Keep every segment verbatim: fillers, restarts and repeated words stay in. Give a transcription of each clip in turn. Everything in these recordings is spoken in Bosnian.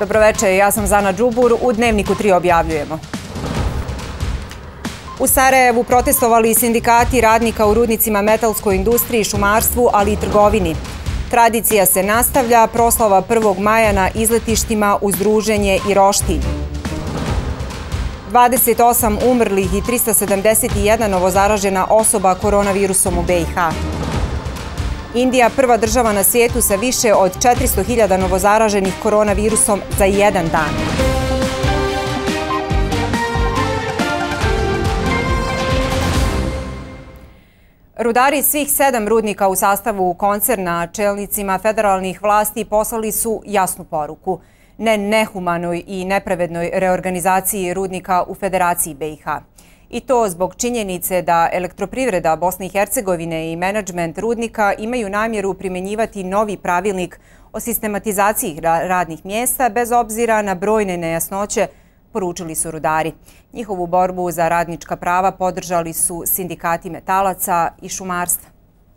Dobroveče, ja sam Zana Đubur, u Dnevniku tri objavljujemo. U Sarajevu protestovali sindikati radnika u rudnicima, metalskoj industriji, šumarstvu, ali i trgovini. Tradicija se nastavlja, proslava prvog maja na izletištima uz Druženje i Roštilj. dvadeset osam umrlih i trista sedamdeset jedna novozaražena osoba koronavirusom u B i H. Indija prva država na svijetu sa više od četiristo hiljada novozaraženih koronavirusom za jedan dan. Rudari svih sedam rudnika u sastavu koncerna čelnicima federalnih vlasti poslali su jasnu poruku. Ne nehumanoj i nepravednoj reorganizaciji rudnika u Federaciji B i H. I to zbog činjenice da Elektroprivreda Bosne i Hercegovine i menadžment rudnika imaju namjeru primjenjivati novi pravilnik o sistematizaciji radnih mjesta bez obzira na brojne nejasnoće, poručili su rudari. Njihovu borbu za radnička prava podržali su sindikati metalaca i šumarstva.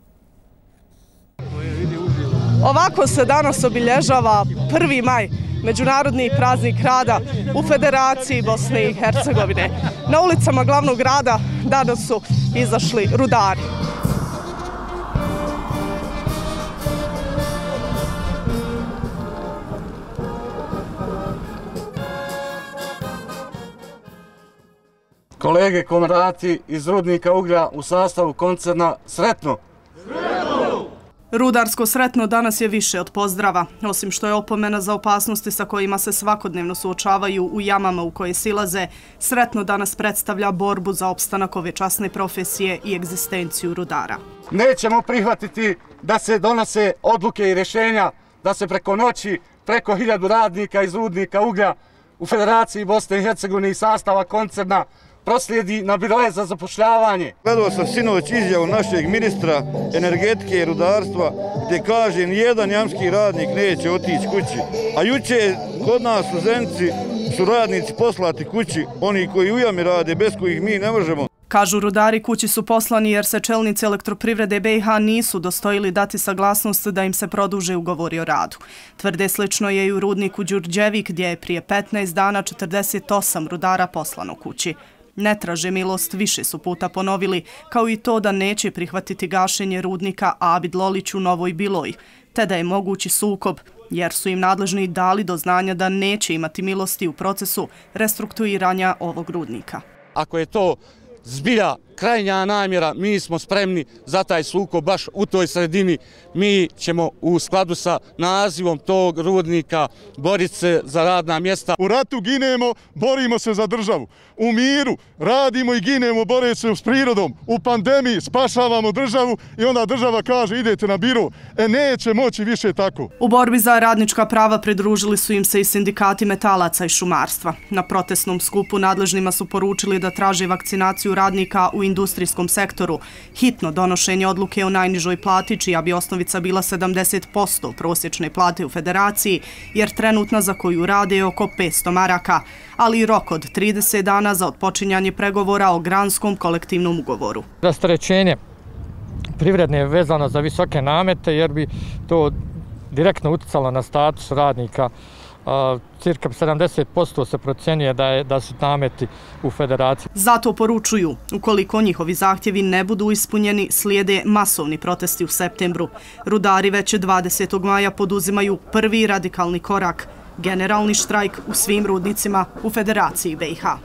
Ovako se danas obilježava prvi maj, Međunarodni praznik rada u Federaciji Bosne i Hercegovine. Na ulicama glavnog grada danas su izašli rudari. Kolege komrati iz rudnika uglja u sastavu koncerna, sretno! Rudarsko sretno danas je više od pozdrava. Osim što je opomena za opasnosti sa kojima se svakodnevno suočavaju u jamama u koje silaze, sretno danas predstavlja borbu za opstanak ove časne profesije i egzistenciju rudara. Nećemo prihvatiti da se donose odluke i rješenja da se preko noći preko hiljadu radnika iz rudnika uglja u Federaciji Bosne i Hercegovine i sastava koncerna proslijedi na biroje za zapošljavanje. Gledao sam sinoć izjavu našeg ministra energetike i rudarstva gdje kaže nijedan jamski radnik neće otići kući. A juče kod nas u Zenici su radnici poslati kući, oni koji u jami rade, bez kojih mi ne možemo. Kažu rudari, kući su poslani jer se čelnici Elektroprivrede B i H nisu dostojili dati saglasnost da im se produže ugovori o radu. Tvrde slično je i u rudniku Đurđevik gdje je prije petnaest dana četrdeset osam rudara poslano kući. Ne traže milost, više su puta ponovili, kao i to da neće prihvatiti gašenje rudnika Abid Lolić u Novoj Biloj, te da je mogući sukob, jer su im nadležni dali do znanja da neće imati milosti u procesu restrukturiranja ovog rudnika. Ako je to zbilja krajnja namjera, mi smo spremni za taj sukob baš u toj sredini. Mi ćemo u skladu sa nazivom tog rudnika boriti se za radna mjesta. U ratu ginemo, borimo se za državu. U miru radimo i ginemo, boreći se s prirodom. U pandemiji spašavamo državu i onda država kaže idete na biro. E neće moći više tako. U borbi za radnička prava pridružili su im se i sindikati metalaca i šumarstva. Na protestnom skupu nadležnima su poručili da traže vakcinaciju radnika u industrijskom sektoru, hitno donošenje odluke o najnižoj plati, čija bi osnovica bila sedamdeset posto prosječne plate u Federaciji, jer trenutna za koju rade je oko petsto maraka, ali i rok od trideset dana za otpočinjanje pregovora o granskom kolektivnom ugovoru. Rasterećenje privredne je vezano za visoke namete, jer bi to direktno uticalo na status radnika. Cirka sedamdeset posto se procjenjuje da, je, da su nameti u Federaciji. Zato poručuju, ukoliko njihovi zahtjevi ne budu ispunjeni, slijede masovni protesti u septembru. Rudari već dvadesetog maja poduzimaju prvi radikalni korak, generalni štrajk u svim rudnicima u Federaciji B i H.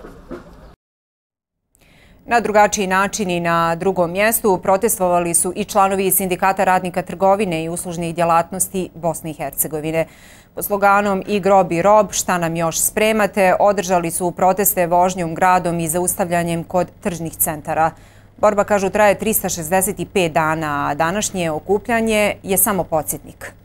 Na drugačiji način i na drugom mjestu protestovali su i članovi Sindikata radnika trgovine i uslužnih djelatnosti Bosne i Hercegovine. Pod sloganom I grob i rob, šta nam još spremate, održali su proteste vožnjom gradom i zaustavljanjem kod tržnih centara. Borba, kažu, traje trista šezdeset pet dana, a današnje okupljanje je samo podsjetnik.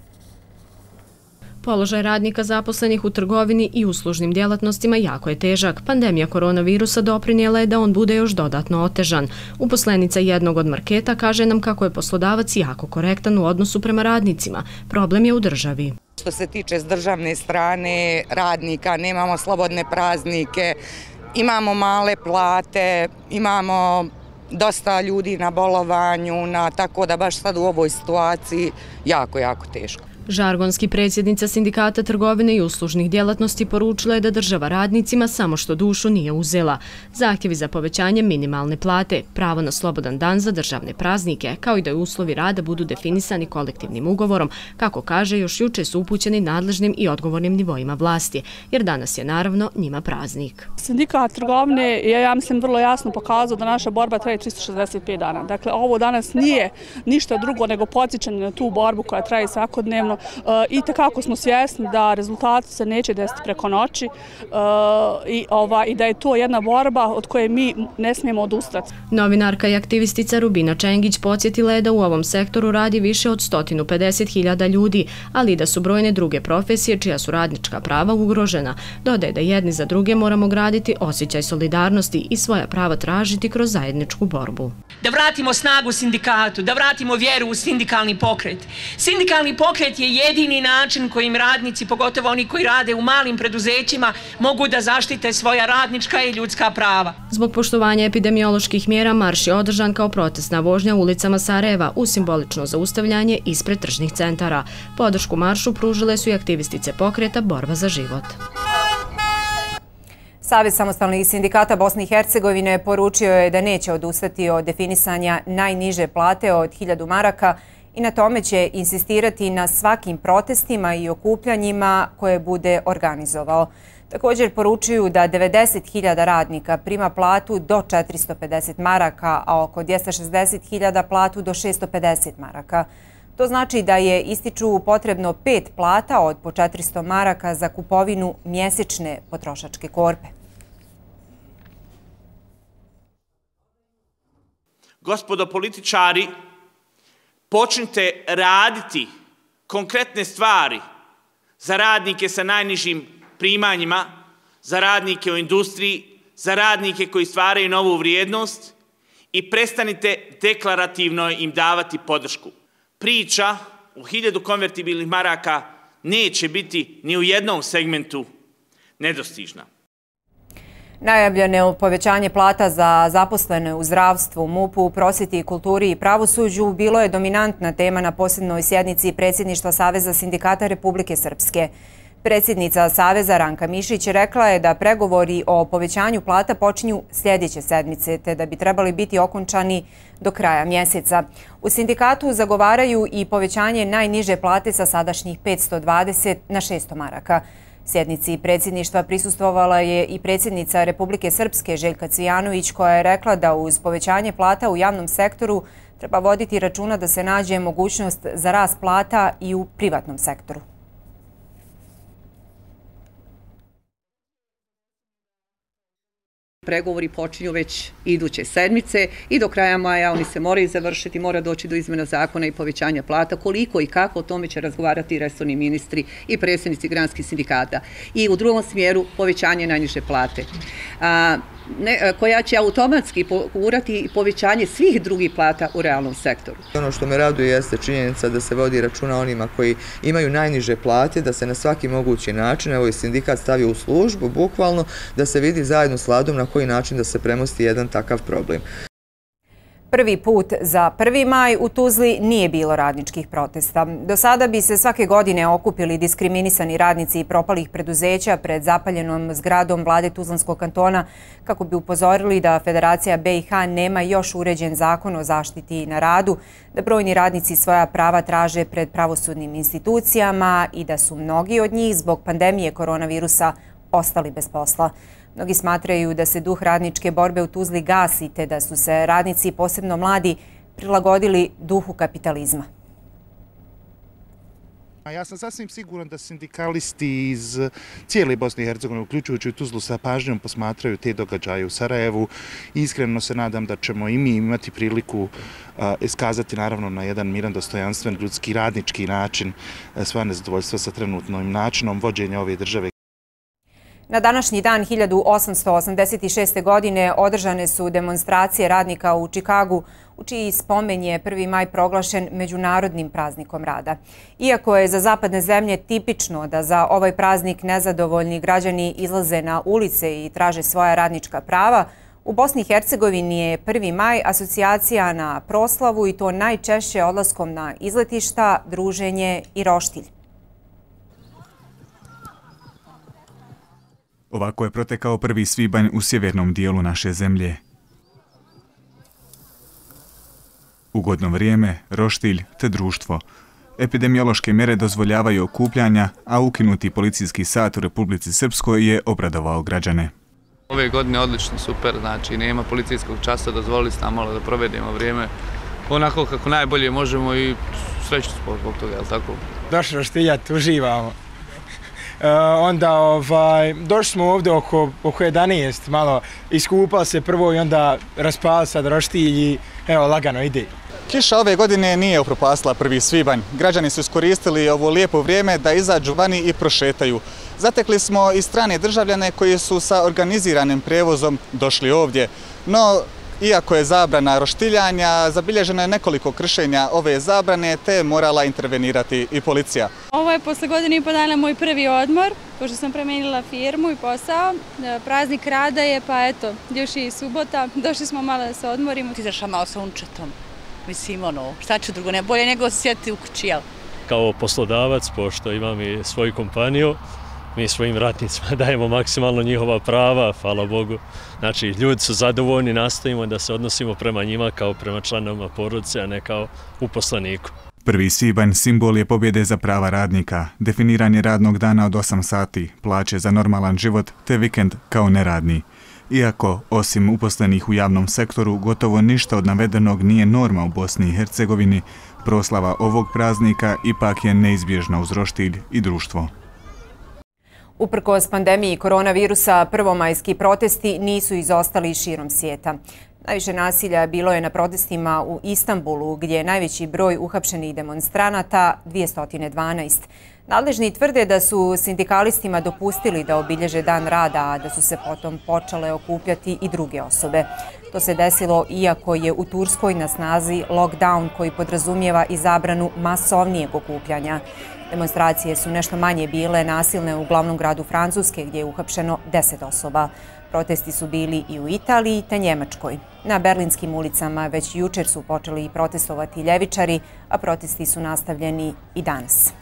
Položaj radnika zaposlenih u trgovini i uslužnim djelatnostima jako je težak. Pandemija koronavirusa doprinijela je da on bude još dodatno otežan. Uposlenica jednog od marketa kaže nam kako je poslodavac jako korektan u odnosu prema radnicima. Problem je u državi. Što se tiče s državne strane radnika, nemamo slobodne praznike, imamo male plate, imamo dosta ljudi na bolovanju, na, tako da baš sad u ovoj situaciji jako, jako teško. Žargonski predsjednica Sindikata trgovine i uslužnih djelatnosti poručila je da država radnicima samo što dušu nije uzela. Zahtjevi za povećanje minimalne plate, pravo na slobodan dan za državne praznike, kao i da uslovi rada budu definisani kolektivnim ugovorom, kako kaže, još juče su upućeni nadležnim i odgovornim nivoima vlasti, jer danas je naravno njima praznik. Sindikat trgovine je, ja mislim, vrlo jasno pokazao da naša borba traje tristo šezdeset pet dana. Dakle, ovo danas nije ništa drugo nego podsjećanje na tu borbu koja traje svakodnevno. I takako smo svjesni da rezultati se neće desiti preko noći i, ova, i da je to jedna borba od koje mi ne smijemo odustati. Novinarka i aktivistica Rubina Čengić podsjetila je da u ovom sektoru radi više od sto pedeset hiljada ljudi, ali da su brojne druge profesije čija su radnička prava ugrožena. Dodaje da jedni za druge moramo graditi osjećaj solidarnosti i svoja prava tražiti kroz zajedničku borbu. Da vratimo snagu sindikatu, da vratimo vjeru u sindikalni pokret. Sindikalni pokret je jedini način kojim radnici, pogotovo oni koji rade u malim preduzećima, mogu da zaštite svoja radnička i ljudska prava. Zbog poštovanja epidemioloških mjera marš je održan kao protestna vožnja ulicama Sarajeva u simbolično zaustavljanje ispred tržnih centara. Podršku maršu pružile su i aktivistice pokreta Borba za život. Savez samostalnih sindikata Bosne i Hercegovine poručio je da neće odustati od definisanja najniže plate od hiljadu maraka i na tome će insistirati na svakim protestima i okupljanjima koje bude organizovao. Također poručuju da devedeset hiljada radnika prima platu do četiristo pedeset maraka, a oko dvjesto šezdeset hiljada platu do šesto pedeset maraka. To znači da je, ističu, potrebno pet plata od po četiristo maraka za kupovinu mjesečne potrošačke korpe. Gospodo političari, počnite raditi konkretne stvari za radnike sa najnižim primanjima, za radnike u industriji, za radnike koji stvaraju novu vrijednost i prestanite deklarativno im davati podršku. Priča o hiljadu konvertibilnih maraka neće biti ni u jednom segmentu nedostižna. Najavljeno povećanje plata za zaposlene u zdravstvu, MUP-u, prosvjeti, kulturi i pravosuđu bilo je dominantna tema na posebnoj sjednici predsjedništva Saveza sindikata Republike Srpske. Predsjednica Saveza Ranka Mišić rekla je da pregovori o povećanju plata počinju sljedeće sedmice, te da bi trebali biti okončani do kraja mjeseca. U sindikatu zagovaraju i povećanje najniže plate sa sadašnjih petsto dvadeset na šesto maraka. Sjednici predsjedništva prisustvovala je i predsjednica Republike Srpske Željka Cvijanović, koja je rekla da uz povećanje plata u javnom sektoru treba voditi računa da se nađe mogućnost za rast plata i u privatnom sektoru. Pregovori počinju već iduće sedmice i do kraja maja oni se moraju završiti, mora doći do izmjena zakona i povećanja plata. Koliko i kako, o tome će razgovarati resorni ministri i predsjednici granskih sindikata. I u drugom smjeru povećanje najniže plate, a, ne, koja će automatski pogurati povećanje svih drugih plata u realnom sektoru. Ono što me raduje jeste činjenica da se vodi računa onima koji imaju najniže plate, da se na svaki mogući način, evo i sindikat stavio u službu, bukvalno, da se vidi zajedno s vladom na koji način da se premosti jedan takav problem. Prvi put za prvi maj u Tuzli nije bilo radničkih protesta. Do sada bi se svake godine okupili diskriminisani radnici i propalih preduzeća pred zapaljenom zgradom vlade Tuzlanskog kantona kako bi upozorili da Federacija B i H nema još uređen zakon o zaštiti na radu, da brojni radnici svoja prava traže pred pravosudnim institucijama i da su mnogi od njih zbog pandemije koronavirusa ostali bez posla. Mnogi smatraju da se duh radničke borbe u Tuzli gasi te da su se radnici, posebno mladi, prilagodili duhu kapitalizma. Ja sam sasvim siguran da sindikalisti iz cijele Bosne i Hercegovine, uključujući Tuzlu, sa pažnjom posmatraju te događaje u Sarajevu. Iskreno se nadam da ćemo i mi imati priliku iskazati naravno na jedan miran, dostojanstven, ljudski, radnički način svoje nezadovoljstva sa trenutnim načinom vođenja ove države. Na današnji dan hiljadu osamsto osamdeset šeste. godine održane su demonstracije radnika u Čikagu, u čiji spomen je prvi maj proglašen međunarodnim praznikom rada. Iako je za zapadne zemlje tipično da za ovaj praznik nezadovoljni građani izlaze na ulice i traže svoja radnička prava, u Bosni i Hercegovini je prvi maj asocijacija na proslavu i to najčešće odlaskom na izletišta, druženje i roštilj. Ovako je protekao prvi svibanj u sjevernom dijelu naše zemlje. Ugodno vrijeme, roštilj te društvo. Epidemiološke mjere dozvoljavaju okupljanja, a ukinuti policijski sat u Republici Srpskoj je obradovao građane. Ove godine odlično, super, znači nema policijskog časa, dozvolili ste nam malo da provedemo vrijeme onako kako najbolje možemo i sreću smo zbog toga, je li tako? Došli roštiljati, uživamo. E, onda ovaj, došli smo ovdje oko, oko jedanaest, malo iskupali se prvo i onda raspali sad roštilj i evo lagano ide. Kiša ove godine nije upropastila prvi svibanj. Građani su iskoristili ovo lijepo vrijeme da izađu vani i prošetaju. Zatekli smo i strane državljane koji su sa organiziranim prijevozom došli ovdje. No, iako je zabrana roštiljanja, zabilježeno je nekoliko kršenja ove zabrane, te je morala intervenirati i policija. Ovo je posle godine i po dana moj prvi odmor, pošto sam promijenila firmu i posao. Praznik rada je, pa eto, još i subota. Došli smo malo da se odmorimo. Izašla malo sa unčetom. Mislim, ono, šta ću drugo, ne bolje nego sjeti u kući, jel? Kao poslodavac, pošto imam i svoju kompaniju, mi svojim radnicima dajemo maksimalno njihova prava, hvala Bogu. Znači, ljudi su zadovoljni, nastojimo da se odnosimo prema njima kao prema članovima porodice, a ne kao uposleniku. Prvi svibanj simbol je pobjede za prava radnika, definiranje radnog dana od osam sati, plaće za normalan život te vikend kao neradni. Iako, osim uposlenih u javnom sektoru, gotovo ništa od navedenog nije norma u Bosni i Hercegovini, proslava ovog praznika ipak je neizbježna uz roštilj i društvo. Uprkos pandemiji koronavirusa, prvomajski protesti nisu izostali širom svijeta. Najviše nasilja bilo je na protestima u Istanbulu, gdje je najveći broj uhapšenih demonstranata dvjesto dvanaest. Nadležni tvrde da su sindikalistima dopustili da obilježe dan rada, a da su se potom počele okupljati i druge osobe. To se desilo iako je u Turskoj na snazi lockdown koji podrazumijeva i zabranu masovnijeg okupljanja. Demonstracije su nešto manje bile nasilne u glavnom gradu Francuske, gdje je uhapšeno deset osoba. Protesti su bili i u Italiji te Njemačkoj. Na berlinskim ulicama već jučer su počeli protestovati ljevičari, a protesti su nastavljeni i danas.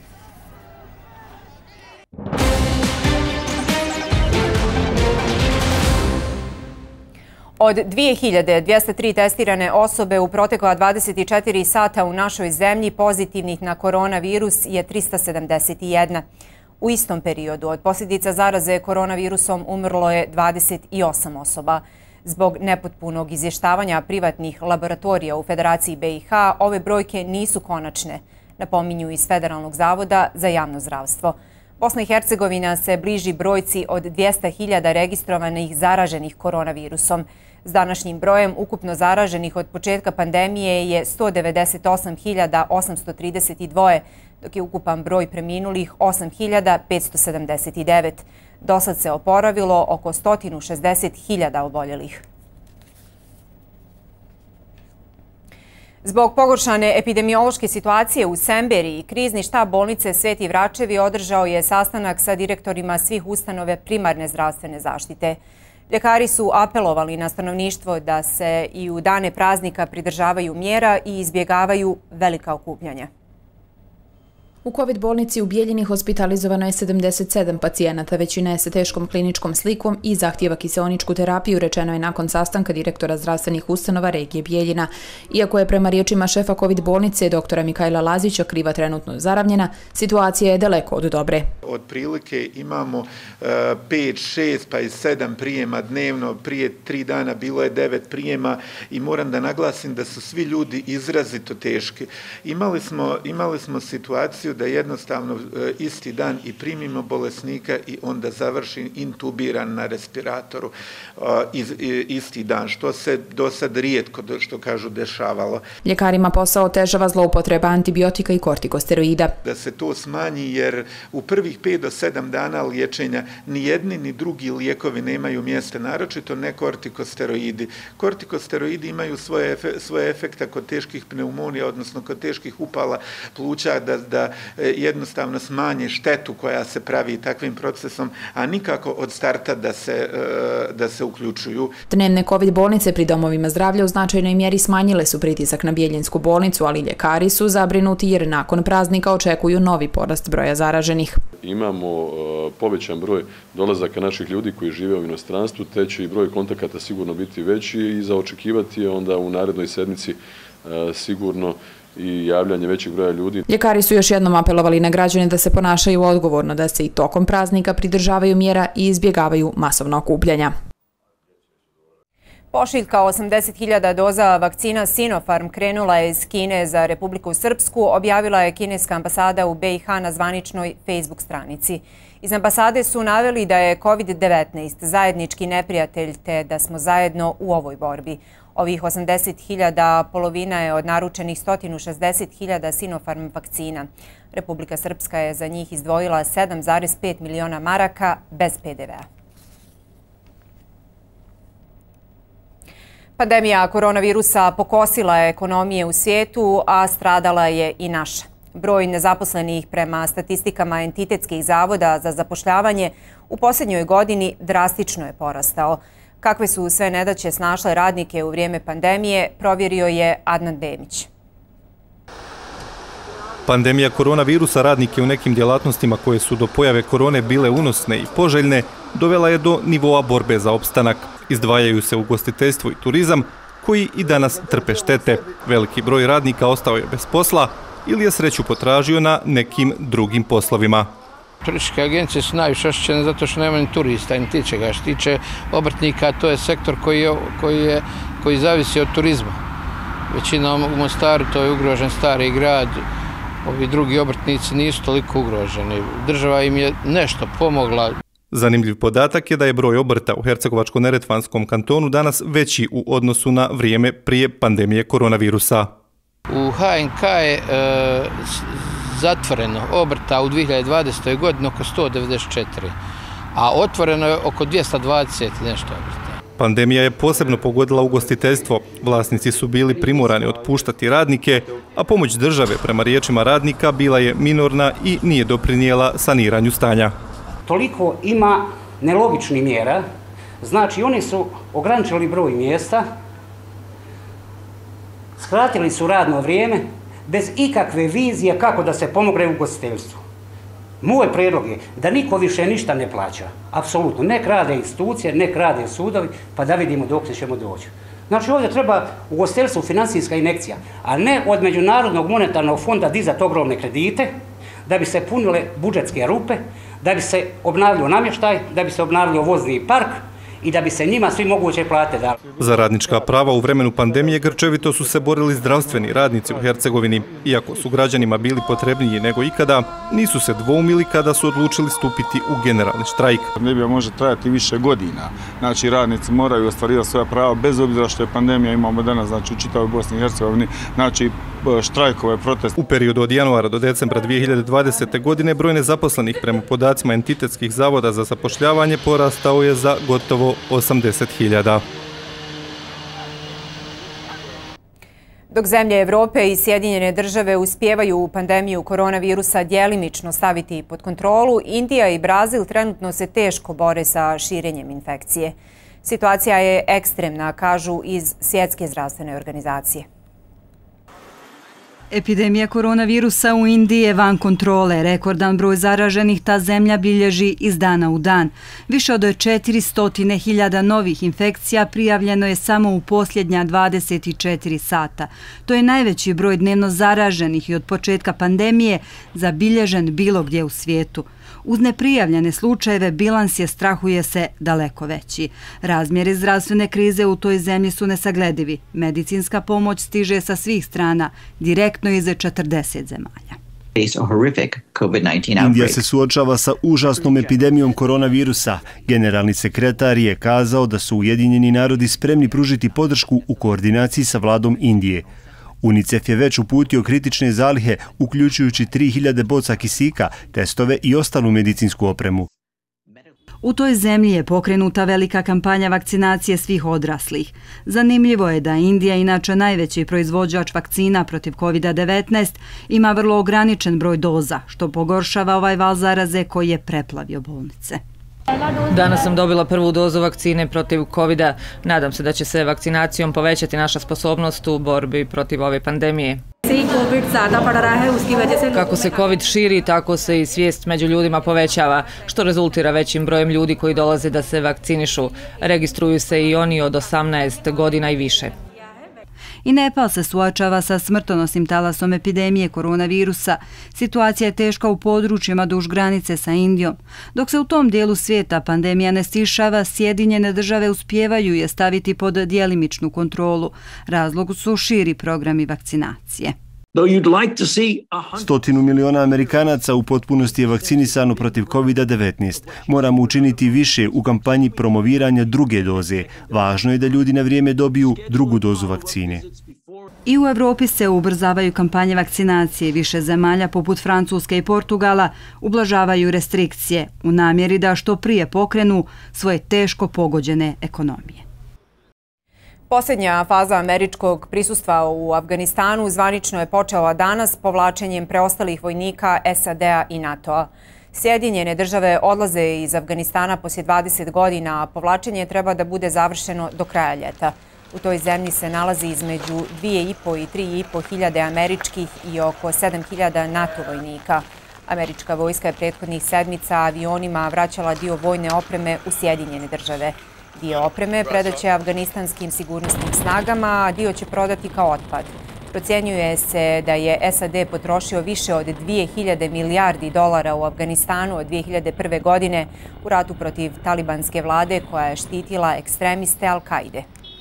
Od dvije hiljade dvjesto tri testirane osobe u protekla dvadeset četiri sata u našoj zemlji pozitivnih na koronavirus je trista sedamdeset jedna. U istom periodu od posljedica zaraze koronavirusom umrlo je dvadeset osam osoba. Zbog nepotpunog izvještavanja privatnih laboratorija u Federaciji B i H, ove brojke nisu konačne, napominju iz Federalnog zavoda za javno zdravstvo. Bosna i Hercegovina se bliži brojci od dvjesto hiljada registrovanih zaraženih koronavirusom. S današnjim brojem ukupno zaraženih od početka pandemije je sto devedeset osam hiljada osamsto trideset dva, dok je ukupan broj preminulih osam hiljada petsto sedamdeset devet. Dosad se oporavilo oko sto šezdeset hiljada oboljelih. Zbog pogoršane epidemiološke situacije u Semberiji, krizni štab bolnice Sveti Vračevi održao je sastanak sa direktorima svih ustanove primarne zdravstvene zaštite. Ljekari su apelovali na stanovništvo da se i u dane praznika pridržavaju mjera i izbjegavaju velika okupljanja. U COVID bolnici u Bijeljini hospitalizovano je sedamdeset sedam pacijenata, većina je sa teškom kliničkom slikom i zahtijeva kiseoničku terapiju, rečeno je nakon sastanka direktora zdravstvenih ustanova regije Bijeljina. Iako je prema riječima šefa COVID bolnice doktora Mikajla Lazića kriva trenutno zaravnjena, situacija je daleko od dobre. Od prilike imamo pet, šest pa i sedam prijema dnevno, prije tri dana bilo je devet prijema i moram da naglasim da su svi ljudi izrazito teški. Imali smo, imali smo situaciju da jednostavno isti dan i primimo bolesnika i onda završi intubiran na respiratoru isti dan, što se do sad rijetko, što kažu, dešavalo. Ljekarima posao otežava zloupotreba antibiotika i kortikosteroida. Da se to smanji jer u prvih pet do sedam dana liječenja ni jedni ni drugi lijekovi nemaju mjesta, naročito ne kortikosteroidi. Kortikosteroidi imaju svoje, svoje efekta kod teških pneumonija, odnosno kod teških upala pluća da, da jednostavno smanje štetu koja se pravi takvim procesom, a nikako od starta da se, da se uključuju. Dnevne COVID bolnice pri domovima zdravlja u značajnoj mjeri smanjile su pritisak na Bjeljinsku bolnicu, ali ljekari su zabrinuti jer nakon praznika očekuju novi porast broja zaraženih. Imamo povećan broj dolazaka naših ljudi koji žive u inostranstvu, te će i broj kontakata sigurno biti veći i za očekivati je onda u narednoj sedmici sigurno i javljanje većeg broja ljudi. Ljekari su još jednom apelovali na građane da se ponašaju odgovorno, da se i tokom praznika pridržavaju mjera i izbjegavaju masovna okupljanja. Pošiljka osamdeset hiljada doza vakcina Sinopharm krenula je iz Kine za Republiku Srpsku, objavila je kineska ambasada u B i H na zvaničnoj Facebook stranici. Iz ambasade su naveli da je COVID devetnaest zajednički neprijatelj te da smo zajedno u ovoj borbi. Ovih osamdeset hiljada polovina je od naručenih sto šezdeset hiljada Sinopharm vakcina. Republika Srpska je za njih izdvojila sedam zarez pet miliona maraka bez P D V-a. Pandemija koronavirusa pokosila je ekonomije u svijetu, a stradala je i naša. Broj nezaposlenih prema statistikama entitetskih zavoda za zapošljavanje u posljednjoj godini drastično je porastao. Kakve su sve nedaće snašle radnike u vrijeme pandemije, provjerio je Adnan Demić. Pandemija koronavirusa radnike u nekim djelatnostima koje su do pojave korone bile unosne i poželjne, dovela je do nivoa borbe za opstanak. Izdvajaju se ugostiteljstvo i turizam, koji i danas trpe štete. Veliki broj radnika ostao je bez posla ili je sreću potražio na nekim drugim poslovima. Turističke agencije su najviše oštećene zato što nema ni turista, ni tičega. Što tiče obrtnika, to je sektor koji, je, koji, je, koji zavisi od turizma. Većinom u Mostaru to je ugrožen Stari grad, ovi drugi obrtnici nisu toliko ugroženi. Država im je nešto pomogla. Zanimljiv podatak je da je broj obrta u Hercegovačko-neretvanskom kantonu danas veći u odnosu na vrijeme prije pandemije koronavirusa. U H N K je e, zatvoreno obrta u dvije hiljade dvadesetoj godini oko sto devedeset četiri, a otvoreno je oko dvjesto dvadeset nešto obrta. Pandemija je posebno pogodila ugostiteljstvo. Vlasnici su bili primorani otpuštati radnike, a pomoć države prema riječima radnika bila je minorna i nije doprinijela saniranju stanja. Toliko ima nelogičnih mjera, znači oni su ograničili broj mjesta, skratili su radno vrijeme bez ikakve vizije kako da se pomogne ugostiteljstvu. Moj prijedlog je da niko više ništa ne plaća, apsolutno. Nek rade institucije, nek rade sudovi, pa da vidimo dok ćemo doći. Znači ovdje treba ugostiteljstvu finansijska injekcija, a ne od Međunarodnog monetarnog fonda dizati ogromne kredite, da bi se punile budžetske rupe, da bi se obnavljao namještaj, da bi se obnavljao vozni park i da bi se njima svi moguće plate dali. Za radnička prava u vremenu pandemije grčevito su se borili zdravstveni radnici u Hercegovini. Iako su građanima bili potrebniji nego ikada, nisu se dvoumili kada su odlučili stupiti u generalni štrajk. Pandemija može trajati više godina. Znači radnici moraju ostvarivati svoja prava bez obzira što je pandemija, imamo danas znači u čitavoj Bosni i Hercegovini, znači štrajkove, protest. U periodu od januara do decembra dvije hiljade dvadesete. godine broj nezaposlenih prema podacima entitetskih zavoda za zapošljavanje porastao je za gotovo osamdeset hiljada. Dok zemlje Evrope i Sjedinjene države uspijevaju pandemiju koronavirusa djelimično staviti pod kontrolu, Indija i Brazil trenutno se teško bore sa širenjem infekcije. Situacija je ekstremna, kažu iz Svjetske zdravstvene organizacije. Epidemija koronavirusa u Indiji je van kontrole. Rekordan broj zaraženih ta zemlja bilježi iz dana u dan. Više od četiristo hiljada novih infekcija prijavljeno je samo u posljednja dvadeset četiri sata. To je najveći broj dnevno zaraženih i od početka pandemije zabilježen bilo gdje u svijetu. Uz neprijavljene slučajeve bilans je, strahuje se, daleko veći. Razmjeri zdravstvene krize u toj zemlji su nesagledivi. Medicinska pomoć stiže sa svih strana, direktno iz četrdeset zemalja. Indija se suočava sa užasnom epidemijom koronavirusa. Generalni sekretar je kazao da su Ujedinjeni narodi spremni pružiti podršku u koordinaciji sa vladom Indije. UNICEF je već uputio kritične zalihe, uključujući tri hiljade boca kisika, testove i ostalu medicinsku opremu. U toj zemlji je pokrenuta velika kampanja vakcinacije svih odraslih. Zanimljivo je da Indija, inače najveći proizvođač vakcina protiv kovid devetnaest, ima vrlo ograničen broj doza, što pogoršava ovaj val zaraze koji je preplavio bolnice. Danas sam dobila prvu dozu vakcine protiv kovida. Nadam se da će se vakcinacijom povećati naša sposobnost u borbi protiv ove pandemije. Kako se covid širi, tako se i svijest među ljudima povećava, što rezultira većim brojem ljudi koji dolaze da se vakcinišu. Registruju se i oni od osamnaest godina i više. I Nepal se suočava sa smrtonosnim talasom epidemije koronavirusa. Situacija je teška u područjima duž granice sa Indijom. Dok se u tom dijelu svijeta pandemija ne stišava, Sjedinjene države uspijevaju je staviti pod djelimičnu kontrolu. Razlog su širi programi vakcinacije. Stotinu miliona Amerikanaca u potpunosti je vakcinisano protiv kovid devetnaest. Moramo učiniti više u kampanji promoviranja druge doze. Važno je da ljudi na vrijeme dobiju drugu dozu vakcine. I u Evropi se ubrzavaju kampanje vakcinacije. Više zemalja poput Francuske i Portugala ublažavaju restrikcije u namjeri da što prije pokrenu svoje teško pogođene ekonomije. Posljednja faza američkog prisustva u Afganistanu zvanično je počela danas povlačenjem preostalih vojnika S A D-a i NATO-a. Sjedinjene države odlaze iz Afganistana poslije dvadeset godina, a povlačenje treba da bude završeno do kraja ljeta. U toj zemlji se nalazi između dvije i po i tri i po hiljade američkih i oko sedam hiljada NATO vojnika. Američka vojska je prethodnih sedmica avionima vraćala dio vojne opreme u Sjedinjene države. Dio opreme predaće afganistanskim sigurnosnim snagama, a dio će prodati kao otpad. Procjenjuje se da je S A D potrošio više od dvije hiljade milijardi dolara u Afganistanu od dvije hiljade prve. godine u ratu protiv talibanske vlade koja je štitila ekstremiste Al-Kaide.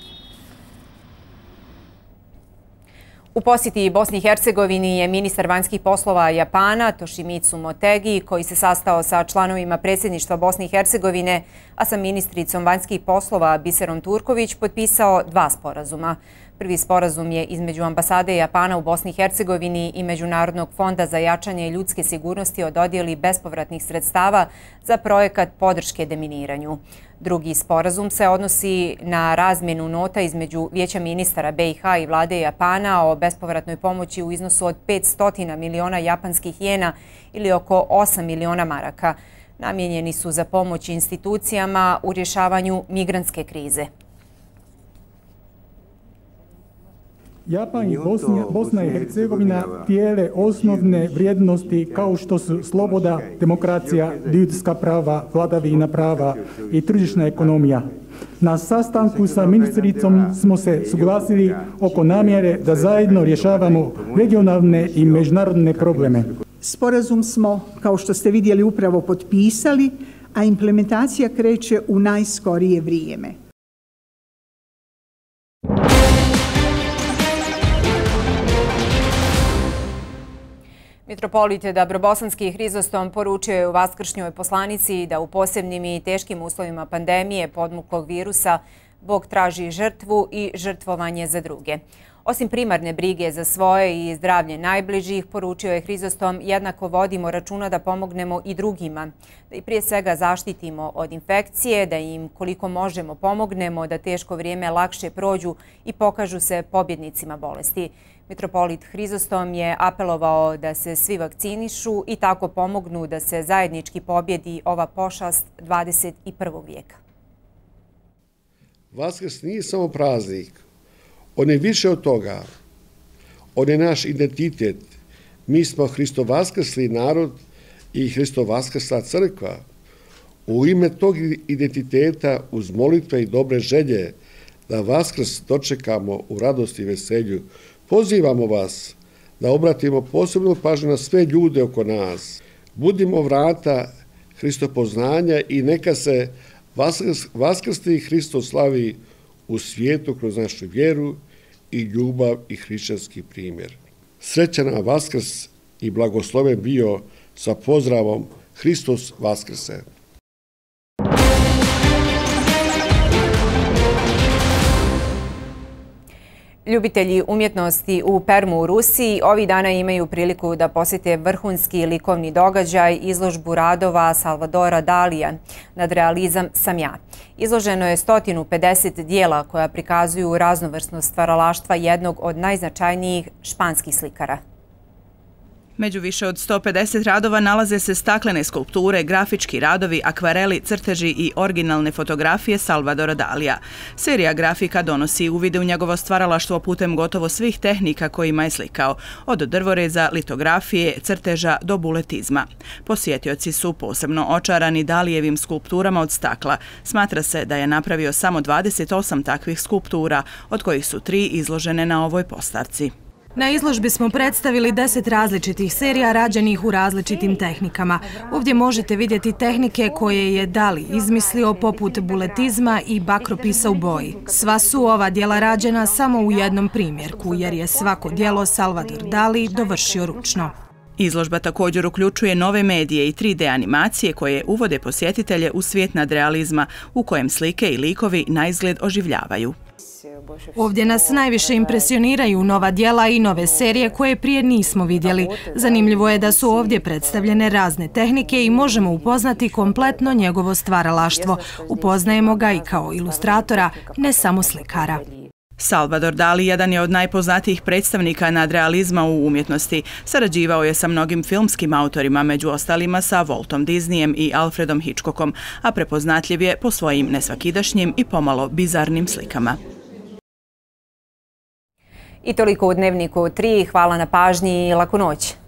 U posjeti Bosni i Hercegovini je ministar vanjskih poslova Japana Toshimitsu Motegi, koji se sastao sa članovima predsjedništva Bosne i Hercegovine, a sa ministricom vanjskih poslova Biserom Turković potpisao dva sporazuma. Prvi sporazum je između ambasade Japana u Bosni i Hercegovini i Međunarodnog fonda za jačanje ljudske sigurnosti o dodjeli bespovratnih sredstava za projekat podrške deminiranju. Drugi sporazum se odnosi na razmjenu nota između Vijeća ministara B i H i vlade Japana o bespovratnoj pomoći u iznosu od petsto miliona japanskih jena ili oko osam miliona maraka. Namijenjeni su za pomoć institucijama u rješavanju migrantske krize. Japan i Bosna i Hercegovina dijele osnovne vrijednosti kao što su sloboda, demokracija, ljudska prava, vladavina prava i tržišna ekonomija. Na sastanku sa ministricom smo se suglasili oko namjere da zajedno rješavamo regionalne i međunarodne probleme. Sporazum smo, kao što ste vidjeli, upravo potpisali, a implementacija kreće u najskorije vrijeme. Mitropolit Dabrobosanski Hrizostom poručio je u vaskršnjoj poslanici da u posebnim i teškim uslovima pandemije podmuklog virusa Bog traži žrtvu i žrtvovanje za druge. Osim primarne brige za svoje i zdravlje najbližih, poručio je Hrizostom, jednako vodimo računa da pomognemo i drugima, da i prije svega zaštitimo od infekcije, da im koliko možemo pomognemo, da teško vrijeme lakše prođu i pokažu se pobjednicima bolesti. Mitropolit Hrizostom je apelovao da se svi vakcinišu i tako pomognu da se zajednički pobjedi ova pošast dvadeset prvog vijeka. Vaskrs nije samo praznik. On je više od toga. On je naš identitet. Mi smo Hristo vaskrsli narod i Hristo vaskrsla crkva. U ime tog identiteta, uz molitve i dobre želje, da Vaskrs dočekamo u radosti i veselju, pozivamo vas da obratimo posebnu pažnju na sve ljude oko nas. Budimo vrata Hristopoznanja i neka se vaskrsli Hristo slavi u svijetu kroz našu vjeru i ljubav i hrišćanski primjer. Srećan nam Vaskrs i blagosloven bio sa pozdravom Hristos Vaskrse. Ljubitelji umjetnosti u Permu u Rusiji ovih dana imaju priliku da posjete vrhunski likovni događaj, izložbu radova Salvadora Dalija, Nadrealizam sam ja. Izloženo je sto pedeset dijela koja prikazuju raznovrsnost stvaralaštva jednog od najznačajnijih španskih slikara. Među više od sto pedeset radova nalaze se staklene skulpture, grafički radovi, akvareli, crteži i originalne fotografije Salvadora Dalija. Serija grafika donosi uvide u njegovo stvaralaštvo putem gotovo svih tehnika kojima je slikao, od drvoreza, litografije, crteža do buletizma. Posjetioci su posebno očarani Dalijevim skulpturama od stakla. Smatra se da je napravio samo dvadeset osam takvih skulptura, od kojih su tri izložene na ovoj postavci. Na izložbi smo predstavili deset različitih serija rađenih u različitim tehnikama. Ovdje možete vidjeti tehnike koje je Dali izmislio poput buletizma i bakropisa u boji. Sva su ova dijela rađena samo u jednom primjerku, jer je svako dijelo Salvador Dali dovršio ručno. Izložba također uključuje nove medije i tri D animacije koje uvode posjetitelje u svijet nadrealizma, u kojem slike i likovi na izgled oživljavaju. Ovdje nas najviše impresioniraju nova dijela i nove serije koje prije nismo vidjeli. Zanimljivo je da su ovdje predstavljene razne tehnike i možemo upoznati kompletno njegovo stvaralaštvo. Upoznajemo ga i kao ilustratora, ne samo slikara. Salvador Dali jedan je od najpoznatijih predstavnika nadrealizma u umjetnosti. Sarađivao je sa mnogim filmskim autorima, među ostalima sa Waltom Disneyem i Alfredom Hitchcockom, a prepoznatljiv je po svojim nesvakidašnjim i pomalo bizarnim slikama. I toliko u Dnevniku tri. Hvala na pažnji i laku noć.